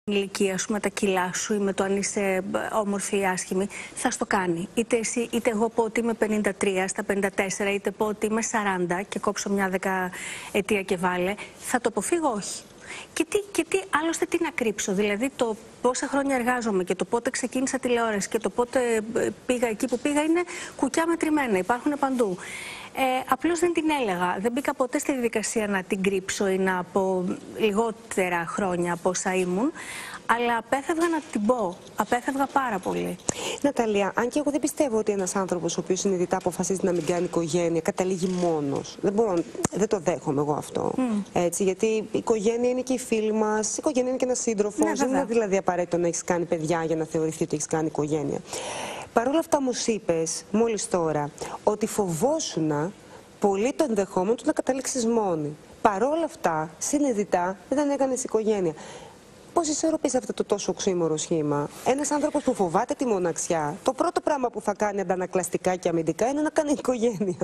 ηλικία σου, με τα κιλά σου ή με το αν είσαι όμορφη ή άσχημη, θα στο κάνει. Είτε εσύ, είτε εγώ πω ότι είμαι 53 στα 54, είτε πω ότι είμαι 40 και κόψω μια δεκαετία και βάλε, θα το αποφύγω όχι. Και τι άλλωστε τι να κρύψω, δηλαδή το πόσα χρόνια εργάζομαι και το πότε ξεκίνησα τηλεόραση και το πότε πήγα εκεί που πήγα είναι κουκιά μετρημένα, υπάρχουν παντού. Απλώς δεν την έλεγα, δεν μπήκα ποτέ στη διαδικασία να την κρύψω ή να πω λιγότερα χρόνια από όσα ήμουν, αλλά απέφευγα να την πω, απέφευγα πάρα πολύ. Ναταλία, αν και εγώ δεν πιστεύω ότι ένας άνθρωπος ο οποίος συνειδητά αποφασίζει να μην κάνει οικογένεια καταλήγει μόνος. Δεν το δέχομαι εγώ αυτό. Έτσι, γιατί η οικογένεια είναι και οι φίλοι μας, η οικογένεια είναι και ένας σύντροφος. Ναι, δεν είναι δηλαδή απαραίτητο να έχεις κάνει παιδιά για να θεωρηθεί ότι έχεις κάνει οικογένεια. Παρ' όλα αυτά όμως είπες μόλις τώρα ότι φοβόσουνα πολύ το ενδεχόμενο του να καταλήξεις μόνη. Παρ' όλα αυτά, συνειδητά δεν έκανες οικογένεια. Πώς ισορροπείς αυτό το τόσο οξύμορο σχήμα? Ένας άνθρωπος που φοβάται τη μοναξιά, το πρώτο πράγμα που θα κάνει αντανακλαστικά και αμυντικά είναι να κάνει οικογένεια.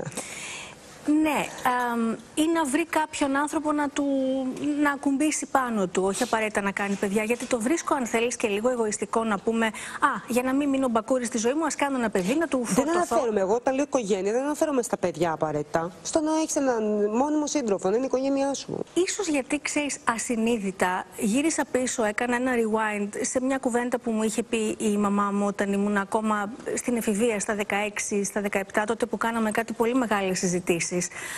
Ναι, ή να βρει κάποιον άνθρωπο να ακουμπήσει πάνω του, όχι απαραίτητα να κάνει παιδιά. Γιατί το βρίσκω, αν θέλεις, και λίγο εγωιστικό να πούμε για να μην μείνω μπακούρης στη ζωή μου, ας κάνω ένα παιδί, να του φορτωθώ. Δεν αναφέρομαι εγώ, όταν λέω οικογένεια, δεν αναφέρομαι στα παιδιά απαραίτητα. Στο να έχεις έναν μόνιμο σύντροφο, να είναι η οικογένειά σου. Ίσως γιατί, ξέρεις, ασυνείδητα γύρισα πίσω, έκανα ένα rewind σε μια κουβέντα που μου είχε πει η μαμά μου όταν ήμουν ακόμα στην εφηβεία, στα 16, στα 17, τότε που κάναμε κάτι πολύ μεγάλες συζητήσεις.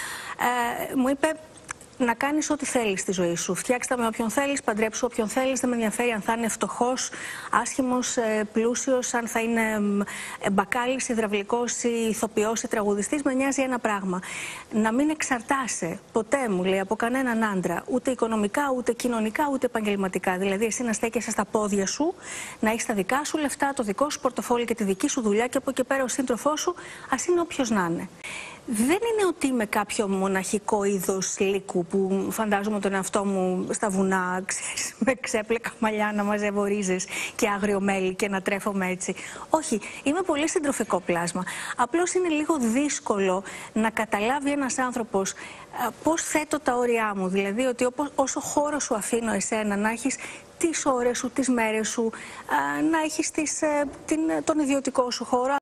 Μου είπε να κάνεις ό,τι θέλεις στη ζωή σου. Φτιάξτε με όποιον θέλεις, παντρέψου όποιον θέλεις. Δεν με ενδιαφέρει αν θα είναι φτωχός, άσχημος, πλούσιος, αν θα είναι μπακάλης, υδραυλικός ή ηθοποιός ή τραγουδιστής. Με νοιάζει ένα πράγμα. Να μην εξαρτάσαι ποτέ, μου λέει, από κανέναν άντρα. Ούτε οικονομικά, ούτε κοινωνικά, ούτε επαγγελματικά. Δηλαδή, εσύ να στέκεσαι στα πόδια σου, να έχεις τα δικά σου λεφτά, το δικό σου πορτοφόλι και τη δική σου δουλειά και από εκεί πέρα ο σύντροφός σου, ας είναι όποιος να είναι. Δεν είναι ότι είμαι κάποιο μοναχικό είδος λύκου που φαντάζομαι τον εαυτό μου στα βουνά, ξέρεις, με ξέπλεκα μαλλιά να μαζεύω ρίζες και άγριο μέλι και να τρέφομαι έτσι. Όχι, είμαι πολύ συντροφικό πλάσμα. Απλώς είναι λίγο δύσκολο να καταλάβει ένας άνθρωπος πώς θέτω τα όρια μου. Δηλαδή ότι όσο χώρο σου αφήνω εσένα να έχεις τις ώρες σου, τις μέρες σου, να έχεις τον ιδιωτικό σου χώρο.